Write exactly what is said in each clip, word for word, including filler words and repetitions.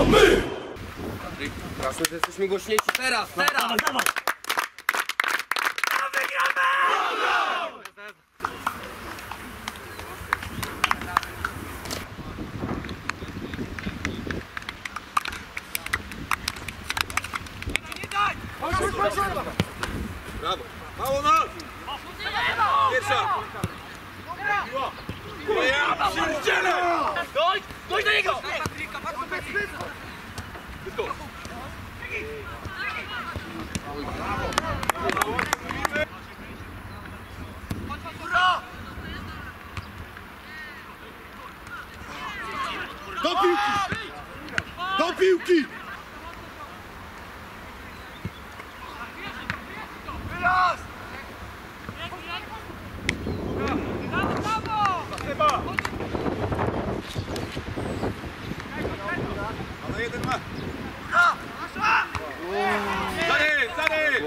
Gramy! Teraz że jesteśmy głośniejsi. Teraz, teraz! Dawaj, dawaj! Brawo! Mało nas! Pierwsza! Ja pierdzielę! Dojdź! Dojdź do niego! Do piłki! Do piłki! Ale jeden ma! Zadej, zadej!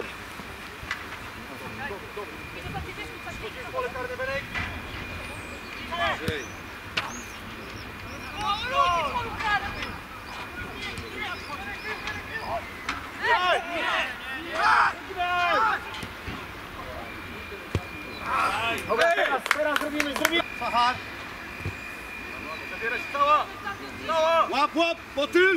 Pole karne, Benek! Teraz, teraz zrobimy, zrobimy! Sachar! Zabiera się cała! Cała! Łap, łap! Motyl!